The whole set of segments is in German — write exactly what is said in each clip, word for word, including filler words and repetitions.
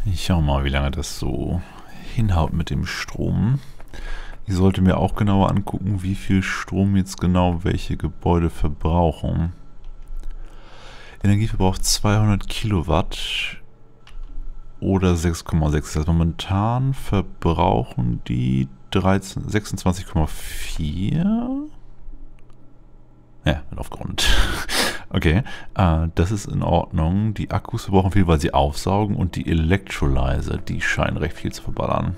Ich schau mal, wie lange das so hinhaut mit dem Strom. Ich sollte mir auch genauer angucken, wie viel Strom jetzt genau welche Gebäude verbrauchen. Energieverbrauch zweihundert Kilowatt oder sechs Komma sechs. Das heißt, momentan verbrauchen die sechsundzwanzig Komma vier. Ja, wird aufgerundet. Okay, äh, das ist in Ordnung. Die Akkus verbrauchen viel, weil sie aufsaugen, und die Electrolyzer, die scheinen recht viel zu verballern.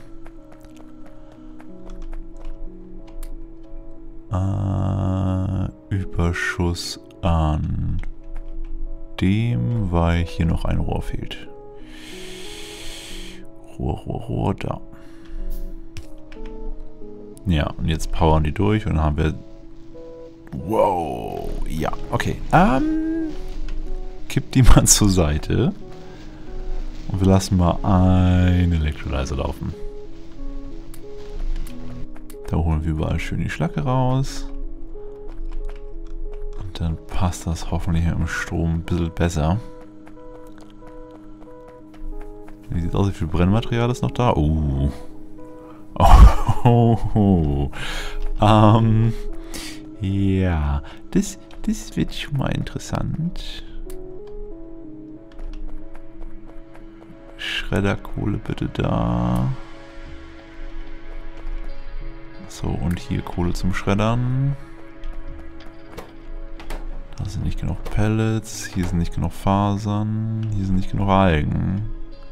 Äh, Überschuss an dem, weil hier noch ein Rohr fehlt. Rohr, Rohr, Rohr, da. Ja, und jetzt powern die durch und dann haben wir... Wow, ja, okay. Ähm, kipp die mal zur Seite. Und wir lassen mal einen Electrolyzer laufen. Da holen wir überall schön die Schlacke raus. Und dann passt das hoffentlich mit dem Strom ein bisschen besser. Wie sieht aus, wie viel Brennmaterial ist noch da? Uh. Oh. Oh. Oh. Ähm... Ja, das, das wird schon mal interessant. Schredderkohle bitte da. So, und hier Kohle zum Schreddern. Da sind nicht genug Pellets, hier sind nicht genug Fasern, hier sind nicht genug Algen.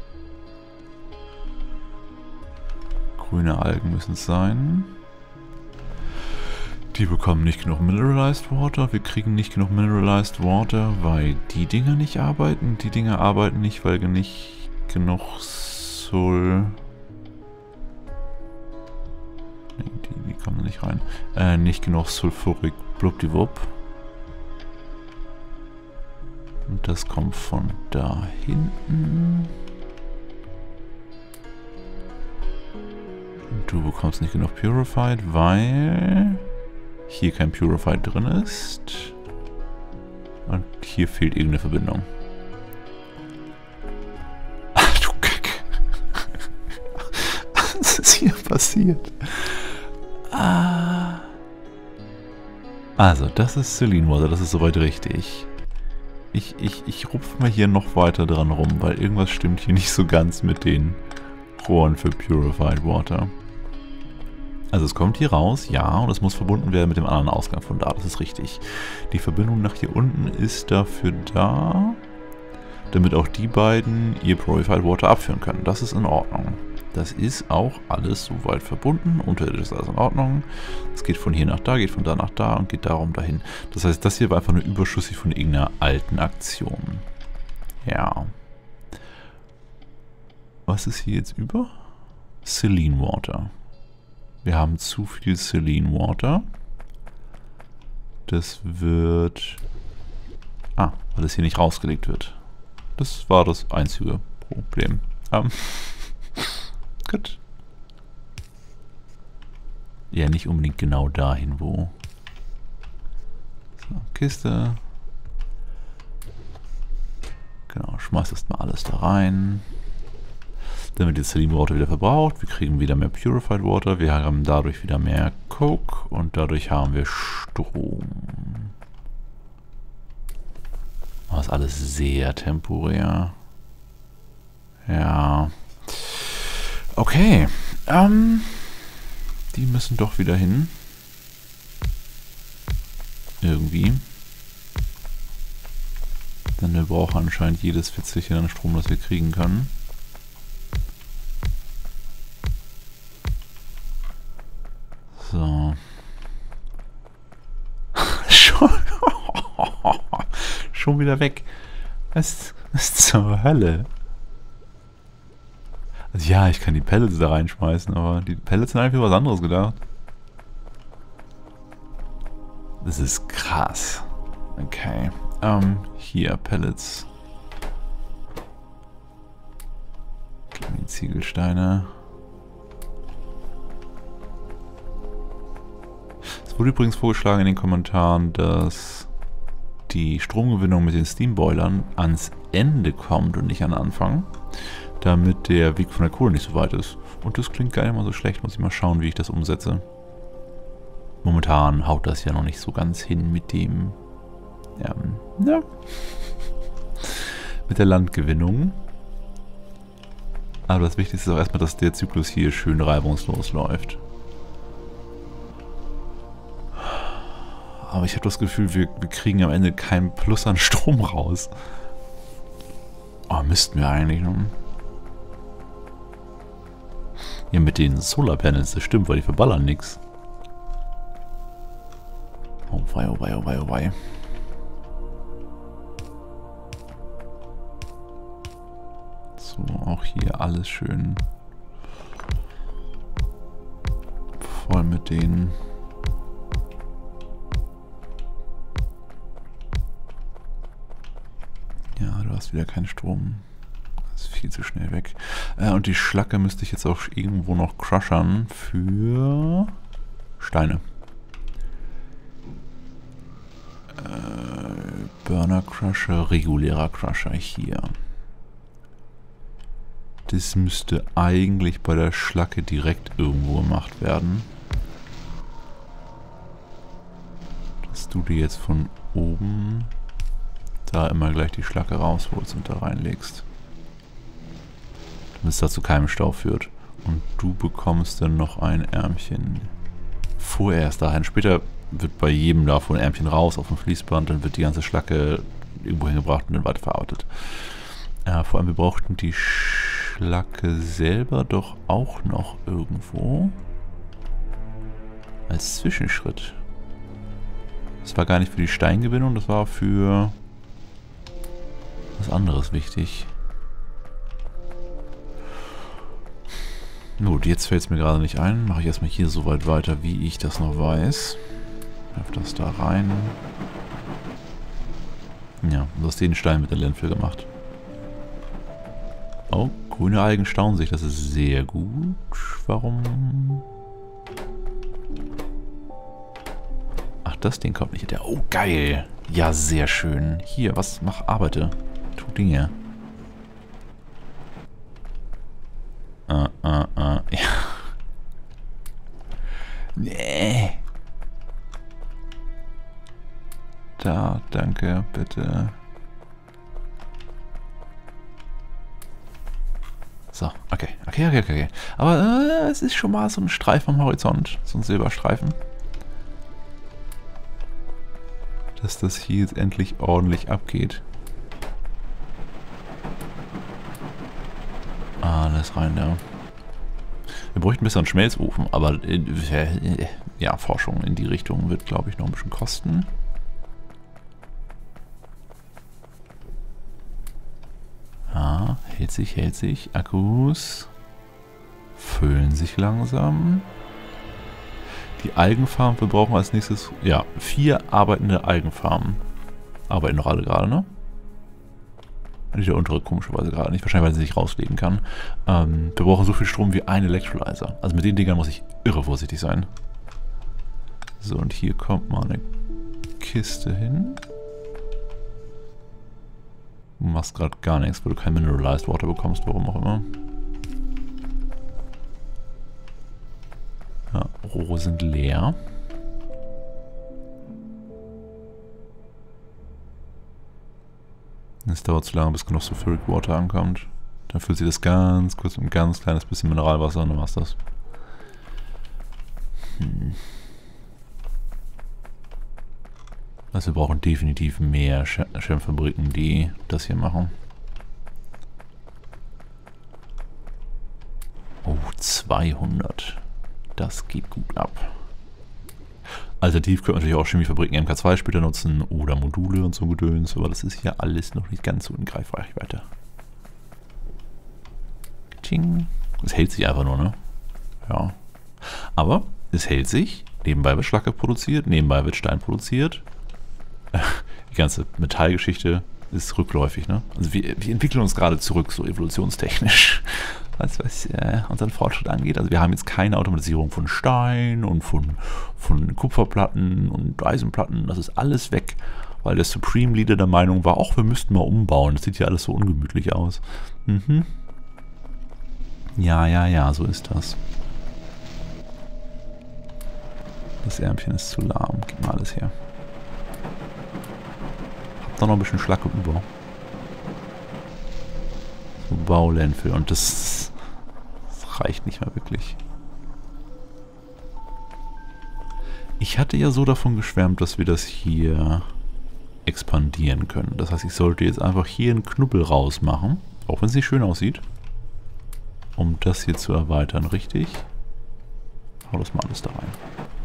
Grüne Algen müssen es sein. Die bekommen nicht genug Mineralized Water. Wir kriegen nicht genug Mineralized Water, weil die Dinger nicht arbeiten. Die Dinger arbeiten nicht, weil nicht genug Sul... Nee, die, die kommen da nicht rein. Äh, nicht genug Sulfurik blubdiwupp. Und das kommt von da hinten. Und du bekommst nicht genug Purified, weil... hier kein Purified drin ist. Und hier fehlt irgendeine Verbindung. Ach du Kacke. Was ist hier passiert? Ah. Also, das ist Saline Water, das ist soweit richtig. Ich, ich, ich rupfe mal hier noch weiter dran rum, weil irgendwas stimmt hier nicht so ganz mit den Rohren für Purified Water. Also es kommt hier raus, ja, und es muss verbunden werden mit dem anderen Ausgang von da, das ist richtig. Die Verbindung nach hier unten ist dafür da, damit auch die beiden ihr Purified Water abführen können. Das ist in Ordnung. Das ist auch alles soweit verbunden, unterirdisch ist alles in Ordnung. Es geht von hier nach da, geht von da nach da und geht darum dahin. Das heißt, das hier war einfach nur überschüssig von irgendeiner alten Aktion. Ja. Was ist hier jetzt über? Saline Water. Wir haben zu viel Saline Water. Das wird... Ah, weil es hier nicht rausgelegt wird. Das war das einzige Problem. Ähm. Gut. Ja, nicht unbedingt genau dahin, wo... So, Kiste. Genau, schmeißt erstmal alles da rein. Dann wird jetzt Saline Water wieder verbraucht. Wir kriegen wieder mehr Purified Water. Wir haben dadurch wieder mehr Coke. Und dadurch haben wir Strom. Das ist alles sehr temporär. Ja. Okay. Ähm, die müssen doch wieder hin. Irgendwie. Denn wir brauchen anscheinend jedes Fitzelchen an Strom, das wir kriegen können. So. Schon, schon wieder weg. Was, was zur Hölle? Also ja, ich kann die Pellets da reinschmeißen, aber die Pellets sind eigentlich für was anderes gedacht. Das ist krass. Okay. Ähm, hier, Pellets. Die Ziegelsteine. Es wurde übrigens vorgeschlagen in den Kommentaren, dass die Stromgewinnung mit den Steamboilern ans Ende kommt und nicht an den Anfang, damit der Weg von der Kohle nicht so weit ist. Und das klingt gar nicht mal so schlecht, muss ich mal schauen, wie ich das umsetze. Momentan haut das ja noch nicht so ganz hin mit dem, ja, ja, mit der Landgewinnung. Aber das Wichtigste ist auch erstmal, dass der Zyklus hier schön reibungslos läuft. Aber ich habe das Gefühl, wir, wir kriegen am Ende keinen Plus an Strom raus. Oh, müssten wir eigentlich, ne? Ja, mit den Solarpanels, das stimmt, weil die verballern nichts. Oh wei, oh wei, oh wei, oh wei. So, auch hier alles schön voll mit denen. Ja, du hast wieder keinen Strom. Das ist viel zu schnell weg. Äh, und die Schlacke müsste ich jetzt auch irgendwo noch crushern für Steine. Äh, Burner Crusher, regulärer Crusher hier. Das müsste eigentlich bei der Schlacke direkt irgendwo gemacht werden. Dass du die jetzt von oben da immer gleich die Schlacke rausholst und da reinlegst. Damit es da zu keinem Stau führt. Und du bekommst dann noch ein Ärmchen vorerst dahin. Später wird bei jedem davon ein Ärmchen raus auf dem Fließband, dann wird die ganze Schlacke irgendwo hingebracht und dann weiterverarbeitet. Äh, vor allem, wir brauchten die Schlacke selber doch auch noch irgendwo als Zwischenschritt. Das war gar nicht für die Steingewinnung, das war für was anderes wichtig. Gut, jetzt fällt es mir gerade nicht ein. Mache ich erstmal hier so weit weiter, wie ich das noch weiß. Werf das da rein. Ja, du hast den Stein mit der Landfill gemacht. Oh, grüne Algen stauen sich. Das ist sehr gut. Warum? Ach, das Ding kommt nicht hinterher. Oh, geil. Ja, sehr schön. Hier, was? Mach, arbeite. Tu Dinge. Äh, äh, äh, ja. Nee. Da, danke, bitte. So, okay, okay, okay, okay. Aber äh, es ist schon mal so ein Streifen am Horizont, so ein Silberstreifen. Dass das hier jetzt endlich ordentlich abgeht. Alles rein da. Wir bräuchten ein bisschen einen Schmelzofen, aber äh, ja, Forschung in die Richtung wird, glaube ich, noch ein bisschen kosten. Ja, hält sich, hält sich. Akkus füllen sich langsam. Die Algenfarm, wir brauchen als nächstes, ja, vier arbeitende Algenfarmen. Arbeiten noch alle gerade, ne? Der untere komischerweise gerade nicht, wahrscheinlich weil sie sich rauslegen kann. Ähm, wir brauchen so viel Strom wie ein Electrolyzer. Also mit den Dingern muss ich irre vorsichtig sein. So, und hier kommt mal eine Kiste hin. Du machst gerade gar nichts, weil du kein Mineralized Water bekommst, warum auch immer. Ja, Rohre sind leer. Es dauert zu lange, bis genug Sulfuric Water ankommt. Dann füllt sie das ganz kurz mit ein ganz kleines bisschen Mineralwasser und dann war's das. Hm. Also wir brauchen definitiv mehr Schirmfabriken, die das hier machen. Oh, zweihundert. Das geht gut ab. Alternativ könnte man natürlich auch Chemiefabriken M K zwei später nutzen oder Module und so Gedöns, aber das ist hier alles noch nicht ganz so in Greifreichweite. Tsching. Es hält sich einfach nur, ne? Ja. Aber es hält sich. Nebenbei wird Schlacke produziert, nebenbei wird Stein produziert. Die ganze Metallgeschichte ist rückläufig, ne? Also wir, wir entwickeln uns gerade zurück, so evolutionstechnisch. Was, was äh, unseren Fortschritt angeht. Also wir haben jetzt keine Automatisierung von Stein und von, von Kupferplatten und Eisenplatten. Das ist alles weg. weil der Supreme Leader der Meinung war, auch wir müssten mal umbauen. Das sieht ja alles so ungemütlich aus. Mhm. Ja, ja, ja, so ist das. Das Ärmchen ist zu lahm. Gib mal alles her. Hab da noch ein bisschen Schlacke über. So Baulandfill. Und das, das reicht nicht mehr wirklich. Ich hatte ja so davon geschwärmt, dass wir das hier expandieren können. Das heißt, ich sollte jetzt einfach hier einen Knubbel rausmachen. Auch wenn es nicht schön aussieht. Um das hier zu erweitern, richtig? Hau das mal alles da rein.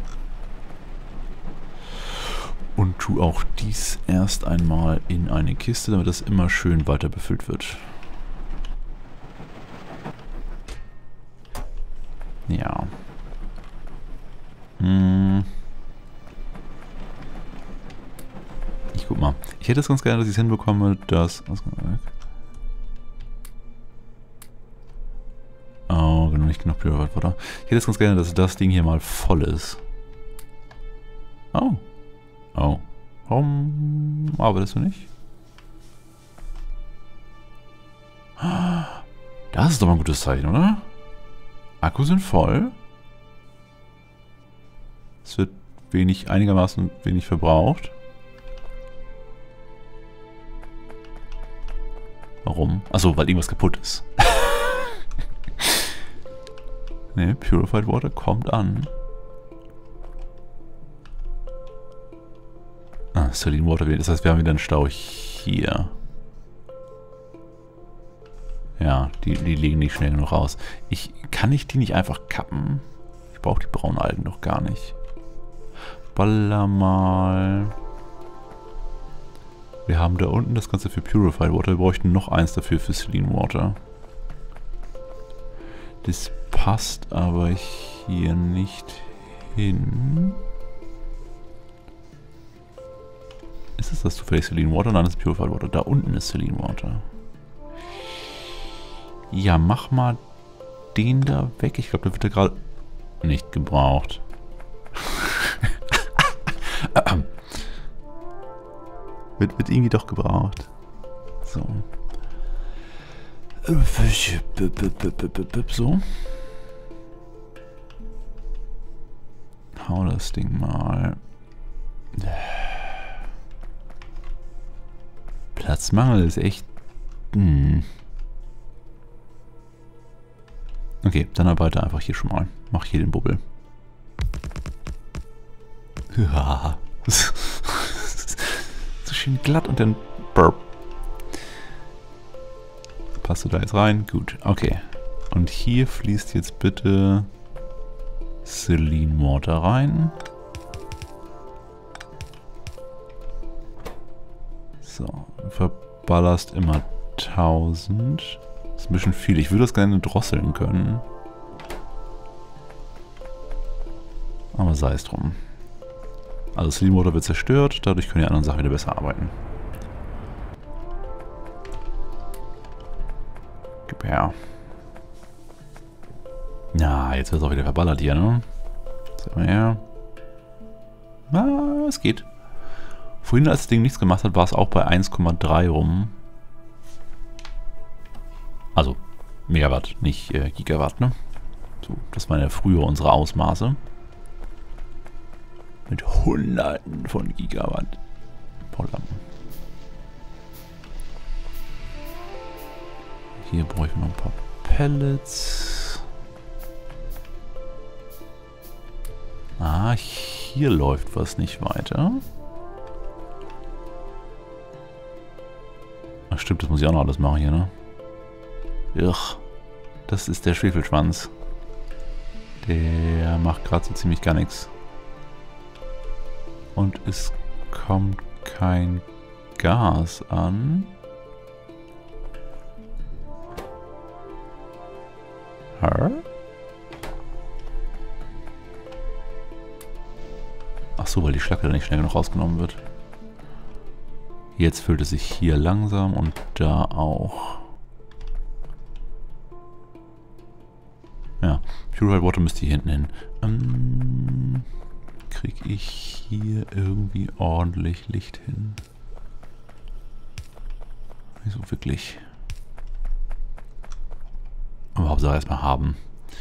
Und tu auch dies erst einmal in eine Kiste, damit das immer schön weiter befüllt wird. Ja. Hm. Ich guck mal. Ich hätte es ganz gerne, dass ich es hinbekomme, dass... Oh, genau, nicht genug Purified Water. Ich hätte es ganz gerne, dass das Ding hier mal voll ist. Oh. Oh. Warum arbeitest du nicht? Das ist doch mal ein gutes Zeichen, oder? Akkus sind voll. Es wird wenig, einigermaßen wenig verbraucht. Warum? Achso, weil irgendwas kaputt ist. Ne, Purified Water kommt an. Ah, Saline Water, das heißt, wir haben wieder einen Stau hier. Ja, die, die legen nicht schnell genug raus. Ich, kann ich die nicht einfach kappen? Ich brauche die braunen Algen doch gar nicht. Baller mal. Wir haben da unten das Ganze für Purified Water. Wir bräuchten noch eins dafür für Saline Water. Das passt aber hier nicht hin. Ist es das zufällig Saline Water? Nein, das ist Purified Water. Da unten ist Saline Water. Ja, mach mal den da weg. Ich glaube, der wird ja gerade nicht gebraucht. wird, wird irgendwie doch gebraucht. So. So. Hau das Ding mal. Platzmangel ist echt... Hm. Okay, dann arbeite einfach hier schon mal. Mach hier den Bubbel. Ja. So schön glatt und dann... Burp. Passt du da jetzt rein? Gut, okay. Und hier fließt jetzt bitte Saline Water rein. So, du verballerst immer tausend. Das ist ein bisschen viel. Ich würde das gerne drosseln können. Aber sei es drum. Also Saline Water wird zerstört, dadurch können die anderen Sachen wieder besser arbeiten. Gib her. Ja, jetzt wird es auch wieder verballert hier, ne? Sag mal her. Ah, es geht. Vorhin, als das Ding nichts gemacht hat, war es auch bei eins Komma drei rum. Also Megawatt, nicht äh, Gigawatt, ne? So, das waren ja früher unsere Ausmaße. Mit Hunderten von Gigawatt. Polllampen. Hier brauche ich noch ein paar Pellets. Ah, hier läuft was nicht weiter. Ach stimmt, das muss ich auch noch alles machen hier, ne? Ugh, das ist der Schwefelschwanz. Der macht gerade so ziemlich gar nichts. Und es kommt kein Gas an. Hä? Ach so, weil die Schlacke da nicht schnell genug rausgenommen wird. Jetzt füllt es sich hier langsam und da auch. Ja, Purified Water müsste hier hinten hin. Ähm, kriege ich hier irgendwie ordentlich Licht hin? Nicht so wirklich. Aber Hauptsache erstmal haben.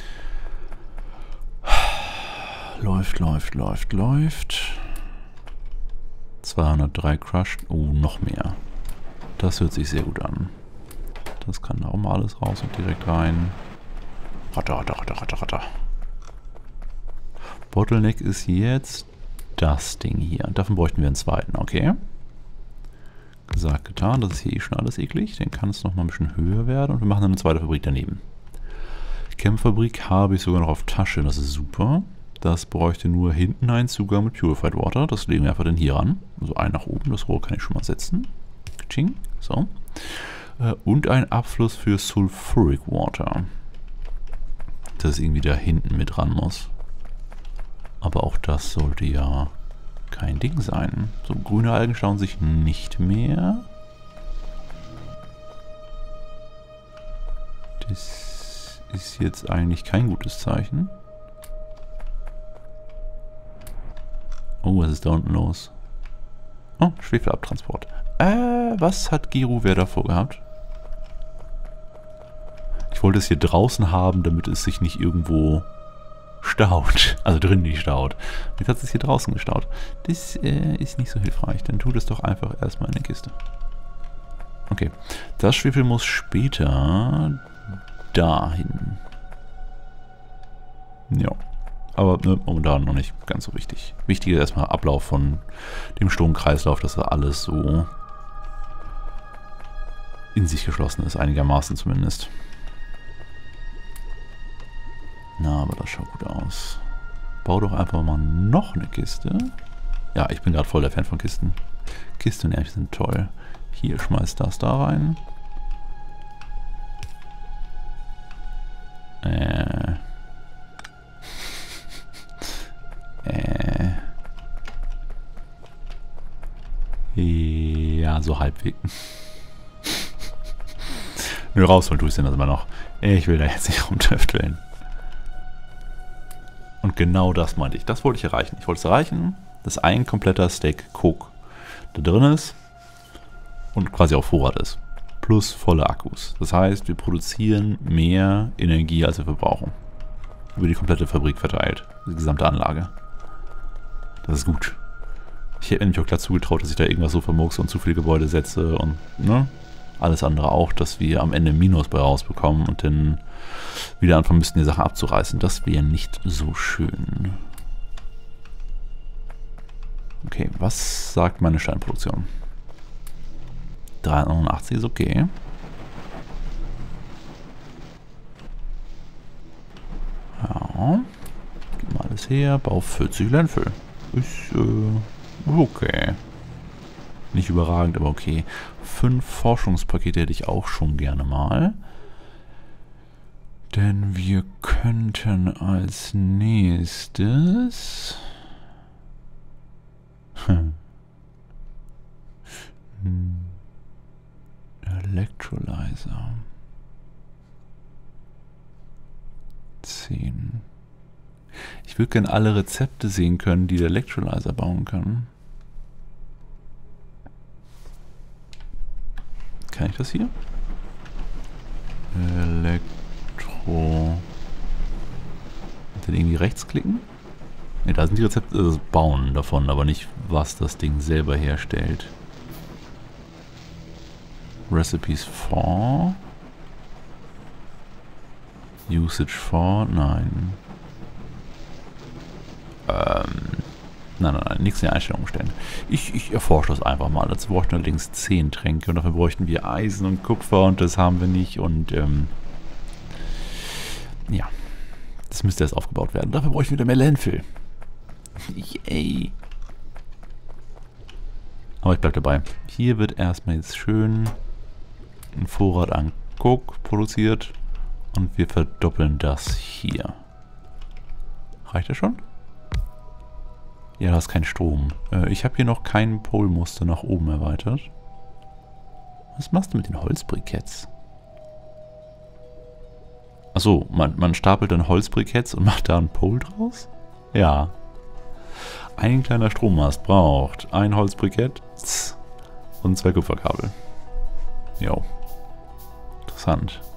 Läuft, läuft, läuft, läuft. zweihundertdrei Crushed. Oh, noch mehr. Das hört sich sehr gut an. Das kann da auch mal alles raus und direkt rein. Ratter, ratter, ratter, ratter, ratter. Bottleneck ist jetzt das Ding hier. Davon bräuchten wir einen zweiten, okay. Gesagt, getan. Das ist hier eh schon alles eklig. Dann kann es noch mal ein bisschen höher werden. Und wir machen dann eine zweite Fabrik daneben. Campfabrik habe ich sogar noch auf Tasche. Das ist super. Das bräuchte nur hinten einen Zugang mit Purified Water. Das legen wir einfach dann hier ran. Also ein nach oben. Das Rohr kann ich schon mal setzen. Kaching. So. Und ein Abfluss für Sulfuric Water. Das irgendwie da hinten mit ran muss. Aber auch das sollte ja kein Ding sein. So, grüne Algen stauen sich nicht mehr. Das ist jetzt eigentlich kein gutes Zeichen. Oh, was ist da unten los? Oh, Schwefelabtransport. Äh, was hat Geruwehr davor gehabt? Ich wollte es hier draußen haben, damit es sich nicht irgendwo staut. Also drin nicht staut. Jetzt hat es hier draußen gestaut. Das äh, ist nicht so hilfreich. Dann tut es doch einfach erstmal in der Kiste. Okay. Das Schwefel muss später dahin. Ja. Aber ne, momentan noch nicht ganz so wichtig. Wichtig ist erstmal Ablauf von dem Stromkreislauf, dass da alles so in sich geschlossen ist. Einigermaßen zumindest. Na, aber das schaut gut aus. Bau doch einfach mal noch eine Kiste. Ja, ich bin gerade voll der Fan von Kisten. Kisten und Ärmchen sind toll. Hier, schmeißt das da rein. Äh. äh. Ja, so halbwegs. Nö, rausholen tue ich es denn das immer noch. Ich will da jetzt nicht rumtüfteln. Und genau das meinte ich. Das wollte ich erreichen. Ich wollte es erreichen, dass ein kompletter Stack Coke da drin ist und quasi auf Vorrat ist. Plus volle Akkus. Das heißt, wir produzieren mehr Energie, als wir verbrauchen. Über die komplette Fabrik verteilt. Die gesamte Anlage. Das ist gut. Ich hätte mir nämlich auch klar zugetraut, dass ich da irgendwas so vermurkse und zu viele Gebäude setze und ne, alles andere auch, dass wir am Ende Minus bei rausbekommen und dann wieder anfangen müssten, die Sachen abzureißen. Das wäre nicht so schön. Okay, was sagt meine Steinproduktion? dreihundertneunundachtzig ist okay. Ja. Gib mal alles her. Bau vierzig Landfill. Ist äh, okay. Nicht überragend, aber okay. Fünf Forschungspakete hätte ich auch schon gerne mal. Denn wir könnten als nächstes... Hm. Electrolyzer. zehn. Ich würde gerne alle Rezepte sehen können, die der Electrolyzer bauen kann. Kann ich das hier? Elektro... Dann irgendwie rechts klicken? Ne, da sind die Rezepte, also das Bauen davon, aber nicht, was das Ding selber herstellt. Recipes for. Usage for. Nein. Ähm. Nein, nein, nein. Nichts in die Einstellungen stellen. Ich, ich erforsche das einfach mal. Dazu bräuchten wir allerdings zehn Tränke und dafür bräuchten wir Eisen und Kupfer und das haben wir nicht und ähm. Ja. Das müsste erst aufgebaut werden. Dafür bräuchten wir wieder mehr Landfill. Yay. Aber ich bleib dabei. Hier wird erstmal jetzt schön ein Vorrat an Coke produziert und wir verdoppeln das hier. Reicht das schon? Ja, da ist kein Strom. Äh, ich habe hier noch kein Polmuster nach oben erweitert. Was machst du mit den Holzbriketts? Achso, man, man stapelt dann Holzbriketts und macht da einen Pole draus? Ja. ein kleiner Strommast braucht ein Holzbrikett und zwei Kupferkabel. Jo. Interessant.